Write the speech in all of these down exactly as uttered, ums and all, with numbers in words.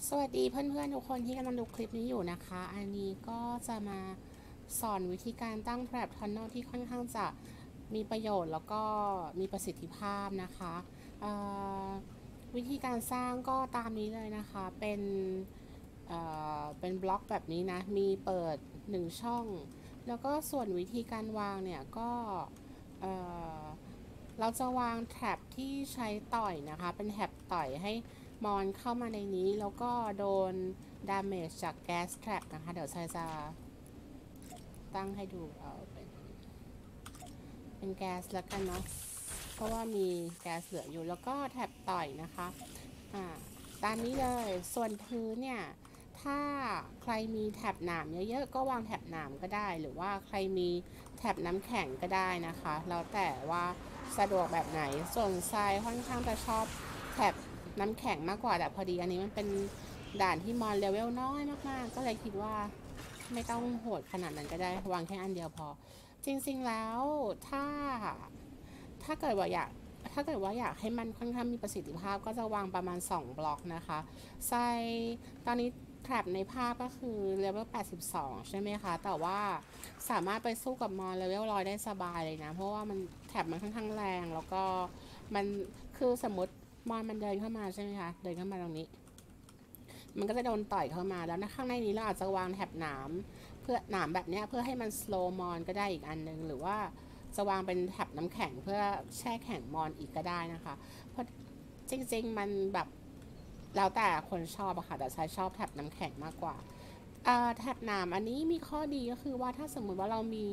สวัสดีเพื่อนๆทุกคนที่กำลังดูคลิปนี้อยู่นะคะ อันนี้ก็จะมาสอนวิธีการตั้ง Trap Tunnel ที่ค่อนข้างจะมีประโยชน์แล้วก็มีประสิทธิภาพนะคะวิธีการสร้างก็ตามนี้เลยนะคะ เป็นเเป็นบล็อกแบบนี้นะ มีเปิดหนึ่งช่อง แล้วก็ส่วนวิธีการวางเนี่ยก็เเราจะวางแท็บที่ใช้ต่อยนะคะ เป็นแท็บต่อยให้มอนเข้ามาในนี้แล้วก็โดนดาเมจจากแก๊สแทร็ปนะคะเดี๋ยวชายจะตั้งให้ดูเอาเป็นเป็นแก๊สแล้วกันเนาะเพราะว่ามีแก๊สเหลืออยู่แล้วก็แท็บต่อยนะคะอ่าตามนี้เลยส่วนพื้นเนี่ยถ้าใครมีแถบหนามเยอะๆก็วางแถบหนามก็ได้หรือว่าใครมีแถบน้ำแข็งก็ได้นะคะแล้วแต่ว่าสะดวกแบบไหนส่วนทรายค่อนข้างจะชอบแถบน้ำแข็งมากกว่าแต่พอดีอันนี้มันเป็นด่านที่มอนเลเวลน้อยมากๆก็เลยคิดว่าไม่ต้องโหดขนาดนั้นก็ได้วางแค่อันเดียวพอจริงๆแล้วถ้าถ้าเกิดว่าอยากถ้าเกิดว่าอยากให้มันค่อนข้างมีประสิทธิภาพก็จะวางประมาณสองบล็อกนะคะใส่ตอนนี้แทร็บในภาพก็คือเลเวลแปดสิบสองใช่ไหมคะแต่ว่าสามารถไปสู้กับมอนเลเวลร้อยได้สบายเลยนะเพราะว่ามันแทร็บมันค่อนข้างแรงแล้วก็มันคือสมมติมอนมันเดินเข้ามาใช่ไหมคะเดินเข้ามาตรงนี้มันก็จะโดนต่อยเข้ามาแล้วนะข้างในนี้เราอาจจะวางแถบหนามเพื่อหนามแบบนี้เพื่อให้มันสโลว์มอนก็ได้อีกอันนึงหรือว่าจะวางเป็นแถบน้ำแข็งเพื่อแช่แข็งมอนอีกก็ได้นะคะเพราะจริงๆมันแบบแล้วแต่คนชอบอะค่ะแต่ใช้ชอบแถบน้ำแข็งมากกว่าแถบหนามอันนี้มีข้อดีก็คือว่าถ้าสมมุติว่าเรามี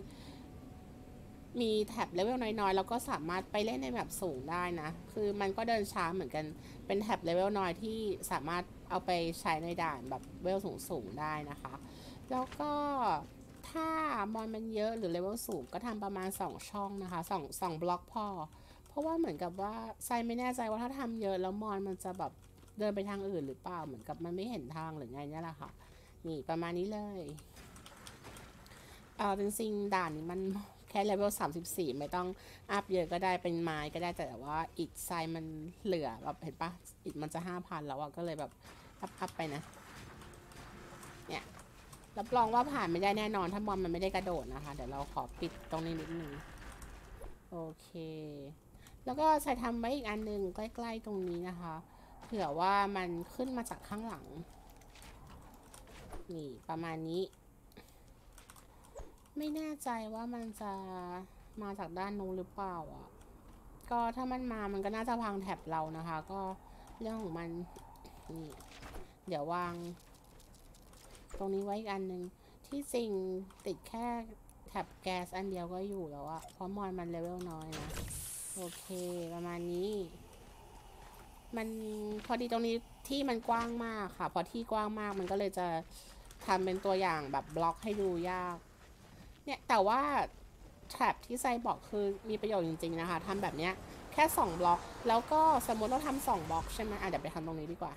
มีแท็บเลเวลน้อยๆแล้วก็สามารถไปเล่นในแบบสูงได้นะคือมันก็เดินช้าเหมือนกันเป็นแท็บเลเวลน้อยที่สามารถเอาไปใช้ในด่านแบบเลเวลสูงๆได้นะคะแล้วก็ถ้ามอนมันเยอะหรือเลเวลสูงก็ทำประมาณสองช่องนะคะสองสองบล็อกพอเพราะว่าเหมือนกับว่าไซไม่แน่ใจว่าถ้าทำเยอะแล้วมอนมันจะแบบเดินไปทางอื่นหรือเปล่าเหมือนกับมันไม่เห็นทางหรือไงเนี่ยแหละค่ะนี่ประมาณนี้เลยเออจริงๆด่านนี้มันแค่เลเวลสามสิบสี่ไม่ต้องอัพเยอะก็ได้เป็นไม้ก็ได้แต่ว่าอิฐทรายมันเหลือแบบเห็นปะอิฐมันจะห้าพันแล้วอะก็เลยแบบอัพอัพไปนะเนี่ยรับรองว่าผ่านไม่ได้แน่นอนถ้ามอนมันไม่ได้กระโดดนะคะเดี๋ยวเราขอปิดตรงนี้นิดนึงโอเคแล้วก็ใส่ทำไว้อีกอันนึงใกล้ๆตรงนี้นะคะเผื่อว่ามันขึ้นมาจากข้างหลังนี่ประมาณนี้ไม่แน่ใจว่ามันจะมาจากด้านนู้นหรือเปล่าอ่ะก็ถ้ามันมามันก็น่าจะพังแถบเรานะคะก็เรื่องของมันนี่เดี๋ยววางตรงนี้ไว้อีกอันนึงที่จริงติดแค่แถบแก๊สอันเดียวก็อยู่แล้วอะเพราะมอนมันเลเวลน้อยนะโอเคประมาณนี้มันพอดีตรงนี้ที่มันกว้างมากค่ะพอที่กว้างมากมันก็เลยจะทำเป็นตัวอย่างแบบบล็อกให้ดูยากเนี่ยแต่ว่าแท็บที่ไซบอกคือมีประโยชน์จริงๆนะคะทำแบบเนี้ยแค่สองบล็อกแล้วก็สมมติเราทำสองบล็อกใช่ไหมอ่ะเดี๋ยวไปทำตรงนี้ดีกว่า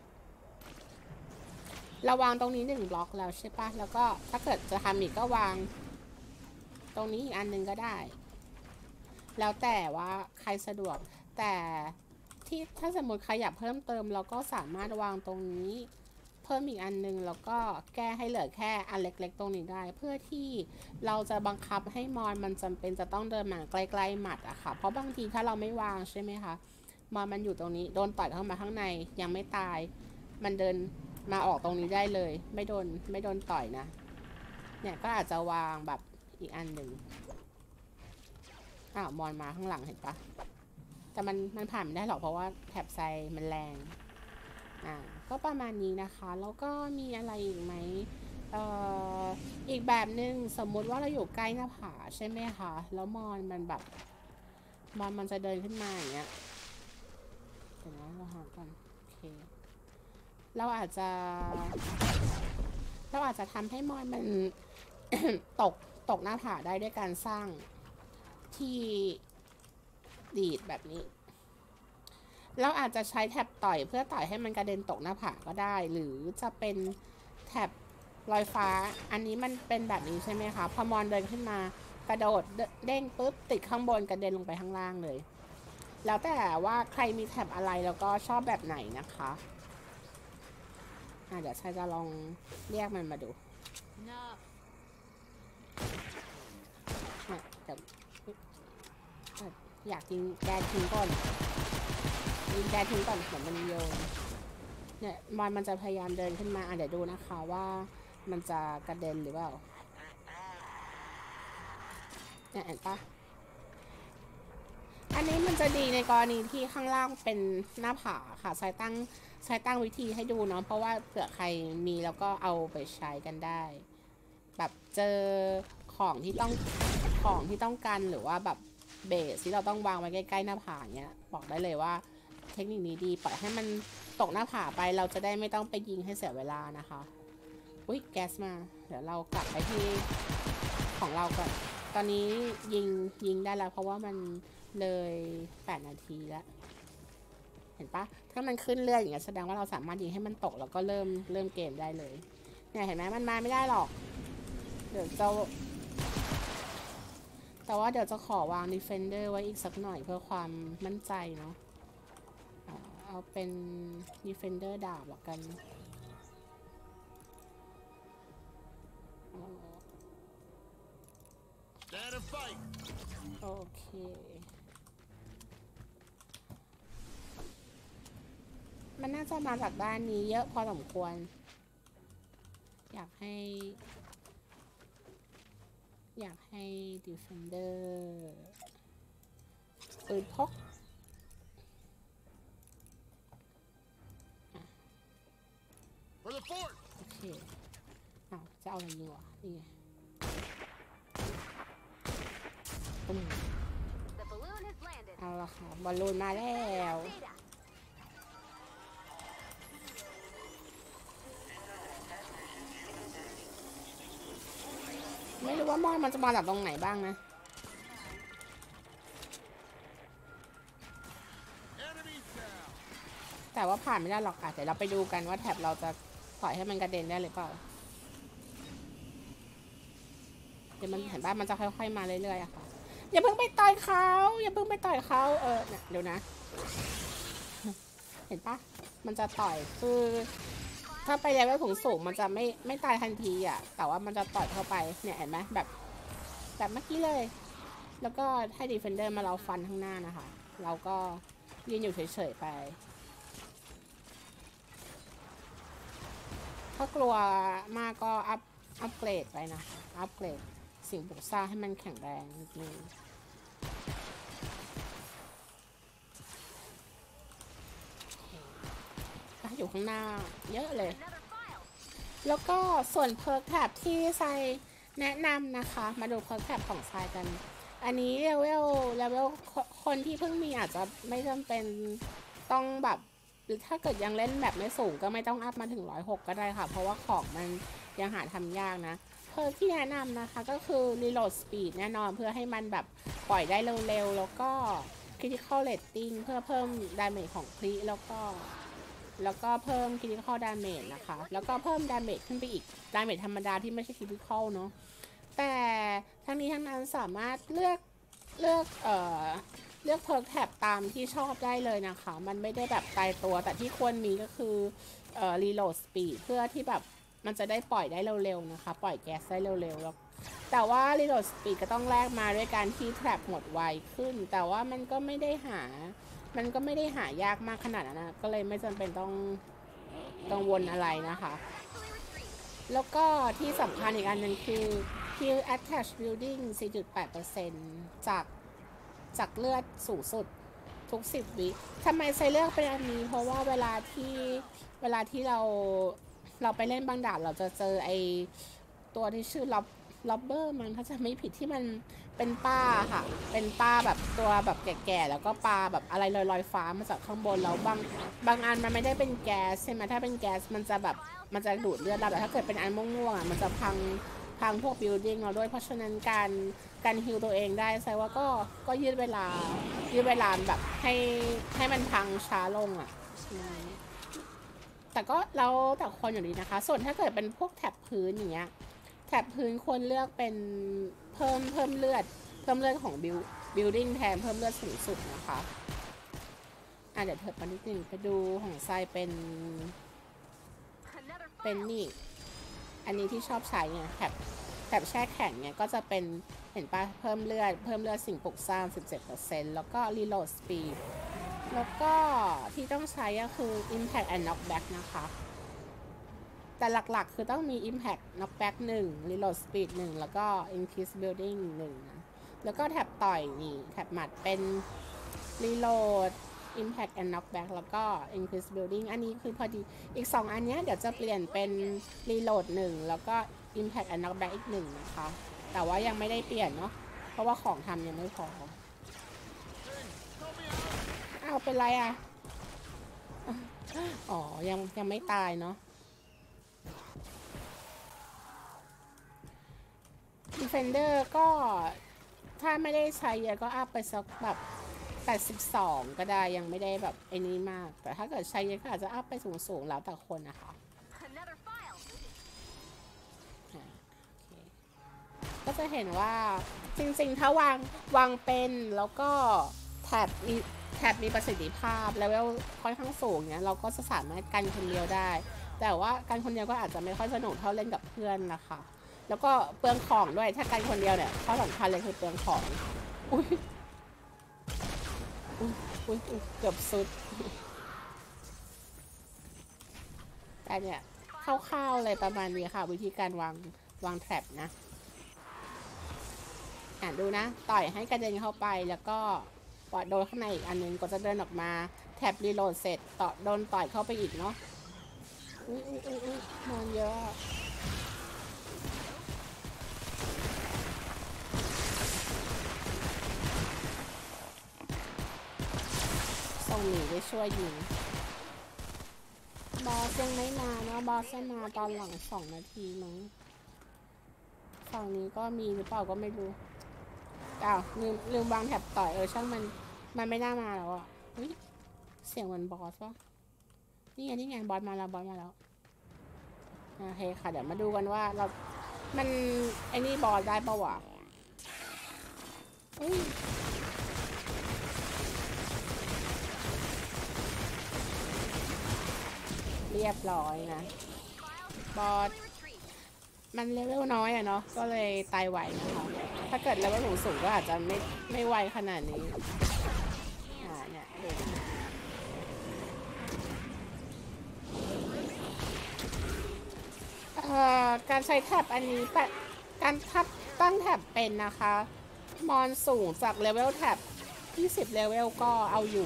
เราวางตรงนี้หนึ่งบล็อกแล้วใช่ปะแล้วก็ถ้าเกิดจะทำอีกก็วางตรงนี้อีกอันนึงก็ได้แล้วแต่ว่าใครสะดวกแต่ที่ถ้าสมมติใครอยากเพิ่มเติมเราก็สามารถวางตรงนี้เพิ่มอีกอันนึงแล้วก็แก้ให้เหลือแค่อันเล็กๆตรงนี้ได้เพื่อที่เราจะบังคับให้มอนมันจำเป็นจะต้องเดินมาใกล้ๆหมัดอะค่ะเพราะบางทีถ้าเราไม่วางใช่ไหมคะมอนมันอยู่ตรงนี้โดนต่อยเข้ามาข้างในยังไม่ตายมันเดินมาออกตรงนี้ได้เลยไม่โดนไม่โดนต่อยนะเนี่ยก็อาจจะวางแบบอีกอันหนึ่งอ้าวมอนมาข้างหลังเห็นปะแต่มันมันผ่านไม่ได้หรอกเพราะว่าแถบไซมันแรงอ่าก็ประมาณนี้นะคะแล้วก็มีอะไรอีกไหมเอ่ออีกแบบหนึ่งสมมุติว่าเราอยู่ใกล้หน้าผาใช่ไหมคะแล้วมอนมันแบบมอนมันจะเดินขึ้นมาอย่างเงี้ยเดี๋ยวนะเราหาก่อนโอเคเราอาจจะเราอาจจะทำให้มอนมัน ตกตกหน้าผาได้ด้วยการสร้างที่ดีดแบบนี้เราอาจจะใช้แท็บต่อยเพื่อต่อยให้มันกระเด็นตกหน้าผาก็ได้หรือจะเป็นแท็บลอยฟ้าอันนี้มันเป็นแบบนี้ใช่ไหมคะพอมอนเดินขึ้นมากระโดดเด้งปุ๊บติดข้างบนกระเด็นลงไปข้างล่างเลยแล้วแต่ว่าใครมีแท็บอะไรแล้วก็ชอบแบบไหนนะคะอ่ะเดี๋ยวชายจะลองเรียกมันมาดูเดี๋ยวอยากทิ้งแกทิ้งก่อนยิงแกทิ้งก่อนเหมือนมันโยนเนี่ยมอนมันจะพยายามเดินขึ้นมาอ่ะเดี๋ยวดูนะคะว่ามันจะกระเด็นหรือเปล่าเนี่ยเห็นปะอันนี้มันจะดีในกรณีที่ข้างล่างเป็นหน้าผาค่ะใช้ตั้งใช้ตั้งวิธีให้ดูเนาะเพราะว่าเผื่อใครมีแล้วก็เอาไปใช้กันได้แบบเจอของที่ต้องของที่ต้องกันหรือว่าแบบเบสที่เราต้องวางไว้ใกล้ๆหน้าผาเนี้ยบอกได้เลยว่าเทคนิคนี้ดีปล่อยให้มันตกหน้าผาไปเราจะได้ไม่ต้องไปยิงให้เสียเวลานะคะอุ๊ยแก๊สมาเดี๋ยวเรากลับไปที่ของเราก่อนตอนนี้ยิงยิงได้แล้วเพราะว่ามันเลยแปดนาทีแล้วเห็นปะถ้ามันขึ้นเรื่อยอย่างเงี้ยแสดงว่าเราสามารถยิงให้มันตกแล้วก็เริ่มเริ่มเกมได้เลยเนี่ยเห็นไหมมันมาไม่ได้หรอกเดี๋ยวจะแต่ว่าเดี๋ยวจะขอวาง Defender ไว้อีกสักหน่อยเพื่อความมั่นใจเนาะเอาเป็น Defender ดาบละกันโอเคมันน่าจะมาจากด้านนี้เยอะพอสมควรอยากให้อยากให้ Defender ปืนพกโอเคเอาจะเอาอะไรยิงวะนี่ไงตุ้มเอาละค่ะบอลลูนมาแล้วไม่รู้ว่ามอนมันจะมาจากตรงไหนบ้างนะแต่ว่าผ่านไม่ได้หรอกอ่ะเดี๋ยวเราไปดูกันว่าแท็บเราจะปล่อยให้มันกระเด็นได้หรือเปล่าเดี๋ยวมันเห็นบ้านมันจะค่อยๆมาเรื่อยๆอะค่ะอย่าเพิ่งไปต่อยเขาอย่าเพิ่งไปต่อยเขาเออเดี๋ยวนะเห็นปะมันจะต่อยคือถ้าไปเลเวลสูงสูงมันจะไม่ไม่ตายทันทีอ่ะแต่ว่ามันจะต่อยเข้าไปเนี่ยเห็นไหมแบบแบบเมื่อกี้เลยแล้วก็ให้ Defender มาเราฟันข้างหน้านะคะเราก็ยืนอยู่เฉยๆไปถ้ากลัวมากก็อัพอัพเกรดไปนะอัพเกรดสิ่งปลูกสร้างให้มันแข็งแรงนิดนึงอยู่ข้างหน้าเยอะเลยแล้วก็ส่วนเพิร์กแท็บที่ไซแนะนำนะคะมาดูเพิร์กแท็บของไซกันอันนี้เลเวลเลเวลคนที่เพิ่งมีอาจจะไม่จำเป็นต้องแบบหรือถ้าเกิดยังเล่นแบบไม่สูงก็ไม่ต้องอัพมาถึงร้อยหกก็ได้ค่ะเพราะว่าของมันยังหาทำยากนะเพิร์กที่แนะนำนะคะก็คือ Reload Speed แน่นอนเพื่อให้มันแบบปล่อยได้เร็วๆแล้วก็ Critical Rating เพื่อเพิ่ม Damage ของคลิแล้วก็แล้วก็เพิ่ม Critical Damage นะคะแล้วก็เพิ่ม Damage ขึ้นไปอีก Damage ธรรมดาที่ไม่ใช่ Critical เนาะแต่ทั้งนี้ทั้งนั้นสามารถเลือกเลือกเอ่อเลือกเพิร์กแท็บตามที่ชอบได้เลยนะคะมันไม่ได้แบบตายตัวแต่ที่ควรมีก็คือเอ่อ Reload Speed เพื่อที่แบบมันจะได้ปล่อยได้เร็วๆนะคะปล่อยแก๊สได้เร็วๆแล้วแต่ว่า Reload Speed ก็ต้องแลกมาด้วยการที่แทร็บหมดไวขึ้นแต่ว่ามันก็ไม่ได้หามันก็ไม่ได้หายากมากขนาดนั้นนะก็เลยไม่จำเป็นต้องกังวลอะไรนะคะแล้วก็ที่สำคัญอีกอันนึงคือ Heal Attach Building สี่จุดแปดเปอร์เซ็นต์ จากจากเลือดสูงสุดทุกสิบวิทำไมไซเลือกเป็นอันนี้เพราะว่าเวลาที่เวลาที่เราเราไปเล่นบางด่านเราจะเจอไอตัวที่ชื่อล็อบล็อบเบอร์มันถ้าจะไม่ผิดที่มันเป็นป้าค่ะเป็นป้าแบบตัวแบบแก่ๆแล้วก็ปลาแบบอะไรลอยๆฟ้ามาจากข้างบนแล้วบางบางอันมันไม่ได้เป็นแก๊สใช่ไหมถ้าเป็นแก๊สมันจะแบบมันจะดูดเลือดเราแต่ถ้าเกิดเป็นอันม่วงๆอ่ะมันจะพังพังพวกบิลดิ้งเราด้วยเพราะฉะนั้นการการฮิลตัวเองได้แสดงว่าก็ก็ยืดเวลายืดเวลาแบบให้ให้มันพังช้าลงอ่ะแต่ก็เราแต่คนอยู่ดีนะคะส่วนถ้าเกิดเป็นพวกแถบพื้นอย่างเงี้ยแถบพื้นควรเลือกเป็นเพิ่มเพิ่มเลือดเพิ่มเลือดของบิลบิลดิ้งแทนเพิ่มเลือดสูงสุดนะคะอ่ะเดี๋ยวเถิดมานิดนึงไปดูของทรายเป็นเป็นนี่อันนี้ที่ชอบใช้ไงแถบแถบแช่แข็งเนี่ยก็จะเป็นเห็นปะเพิ่มเลือดเพิ่มเลือดสิ่งปลุกสร้าง สิบเจ็ดเปอร์เซ็นต์ แล้วก็ reload speed แล้วก็ที่ต้องใช้ก็คือ impact and knockback นะคะแต่หลักๆคือต้องมี impact knockback หนึ่ง reload speed หนึ่งแล้วก็ increase building หนึ่งนะแล้วก็แถบต่อยนี่แถบหมัดเป็น reload impact and knockback แล้วก็ increase building อันนี้คือพอดีอีกสองอันนี้เดี๋ยวจะเปลี่ยนเป็น reload หนึ่งแล้วก็ impact and knockback อีกหนึ่งนะคะแต่ว่ายังไม่ได้เปลี่ยนเนาะเพราะว่าของทำยังไม่พออ้าวเป็นไรอ่ะอ๋อยังยังไม่ตายเนาะ Defender ก็ถ้าไม่ได้ใช้เยอะก็อัพไปสักแบบแปดสิบสองก็ได้ยังไม่ได้แบบไอ้นี้มากแต่ถ้าเกิดใช้เยอะก็อาจจะอัพไปสูงๆแล้วแต่คนนะคะก็จะเห็นว่าจริงๆถ้าวางวางเป็นแล้วก็แท็บมีแท็บมีประสิทธิภาพเลเวลค่อนข้างสูงเนี้ยเราก็จะสามารถกันคนเดียวได้แต่ว่ากันคนเดียวก็อาจจะไม่ค่อยสนุกเท่าเล่นกับเพื่อนนะคะแล้วก็เปลืองของด้วยถ้ากันคนเดียวเนี่ยข้อสำคัญเลยคือเปลืองของอุ้ยอุ้ยอุ้ยเกือบสุดแต่เนี่ยคร่าวๆเลยประมาณนี้ค่ะวิธีการวางวางแท็บนะอ่านดูนะต่อยให้กระเด็นเข้าไปแล้วก็ปอดโดนข้างในอีกอันนึงก็จะเดินออกมาแท็บรีโหลดเสร็จต่อโดนต่อยเข้าไปอีกเนาะอุ้ยอุ้ยอุ้ยนอนเยอะส่งหนีได้ช่วยยิงบอสยังไม่มาเนาะบอสจะมาตอนหลังสองนาทีมั้งฝั่งนี้ก็มีหรือเปล่าก็ไม่รู้อ้าวลืมลืมวางแท็บต่อยเออช่างมันมันไม่น่ามาแล้วอ่ะเฮ้ยเสียงเหมือนบอสวะนี่ไงนี่ไงบอสมาแล้วบอสมาแล้วโอเคค่ะเดี๋ยวมาดูกันว่าเรามันไอ้นี่บอสได้ปะวะเรียบร้อยนะบอสมันเลเวลน้อยอะเนาะก็เลยตายไหวนะคะถ้าเกิดเลเวลสูงก็อาจจะไม่ไม่ไวขนาดนี้อ่าเนี่ยเอ่อการใช้แท็บอันนี้แปะการทับตั้งแท็บเป็นนะคะมอนสูงจากเลเวลแท็บยี่สิบเลเวลก็เอาอยู่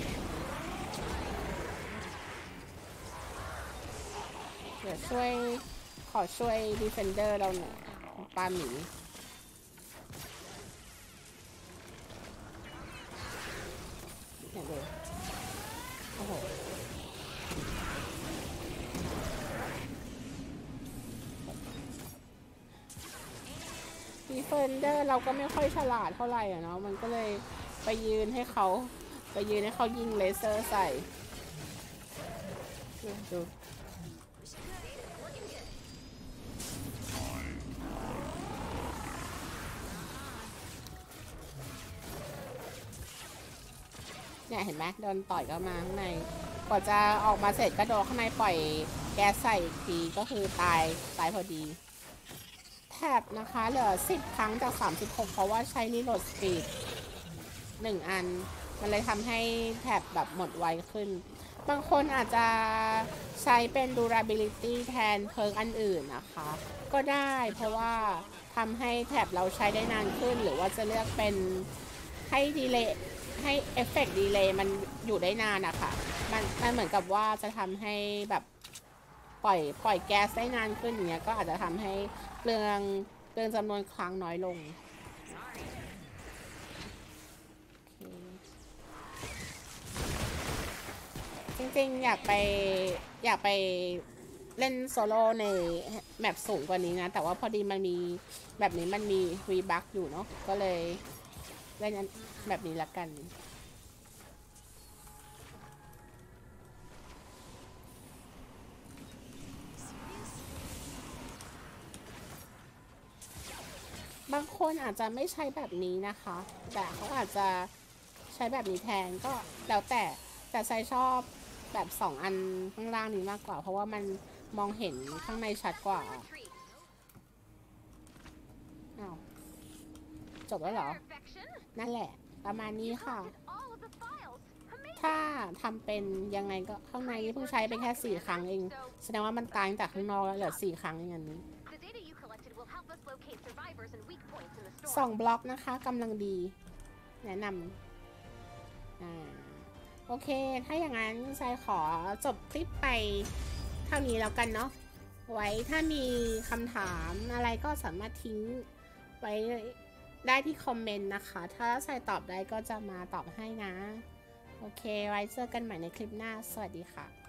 เดี๋ยวช่วยขอช่วย Defender เราหน่อยปาหมีเนี่ยดูโอ้โห Defender เราก็ไม่ค่อยฉลาดเท่าไหร่อะเนาะมันก็เลยไปยืนให้เขาไปยืนให้เขายิงเลเซอร์ใส่ดูเนี่ยเห็นไหมโดนต่อยก็มาข้างในกว่าจะออกมาเสร็จก็โดนข้างในปล่อยแก๊สใส่อีกทีก็คือตายตายพอดีแท็บนะคะเหลือสิบครั้งจากสามสิบหกเพราะว่าใช้รีโหลดสปีดหนึ่งอันมันเลยทำให้แท็บแบบหมดไวขึ้นบางคนอาจจะใช้เป็น durability แทนเพิร์กอันอื่นนะคะก็ได้เพราะว่าทำให้แท็บเราใช้ได้นานขึ้นหรือว่าจะเลือกเป็นให้ดีเลย์ให้เอฟเฟกต์ดีเลย์มันอยู่ได้นานนะคะมันมันเหมือนกับว่าจะทำให้แบบปล่อยปล่อยแก๊สได้นานขึ้นอย่างเงี้ยก็อาจจะทำให้เปลืองเปลืองจำนวนครั้งน้อยลงจริงๆอยากไปอยากไปเล่นโซโล่ในแมปสูงกว่านี้นะแต่ว่าพอดีมันมีแบบนี้มันมีวีบัคอยู่เนาะก็เลยเล่นแบบนี้ละกันบางคนอาจจะไม่ใช้แบบนี้นะคะแต่เขาอาจจะใช้แบบนี้แทนก็แล้วแต่แต่ใช้ชอบแบบสองอันข้างล่างนี้มากกว่าเพราะว่ามันมองเห็นข้างในชัดกว่าอ้าวจบแล้วเหรอนั่นแหละประมาณนี้ค่ะถ้าทำเป็นยังไงก็ข้างในนี่เพิ่งใช้ไปแค่สี่ครั้งเองแสดงว่ามันตายตั้งแต่ข้างนอกแล้วเหลือสี่ครั้งอย่างนี้สองบล็อกนะคะกำลังดีแนะนำอ่าโอเคถ้าอย่างนั้นทรายขอจบคลิปไปเท่านี้แล้วกันเนาะไว้ถ้ามีคำถามอะไรก็สามารถทิ้งไว้ได้ที่คอมเมนต์นะคะถ้าทรายตอบได้ก็จะมาตอบให้นะโอเคไว้เจอกันใหม่ในคลิปหน้าสวัสดีค่ะ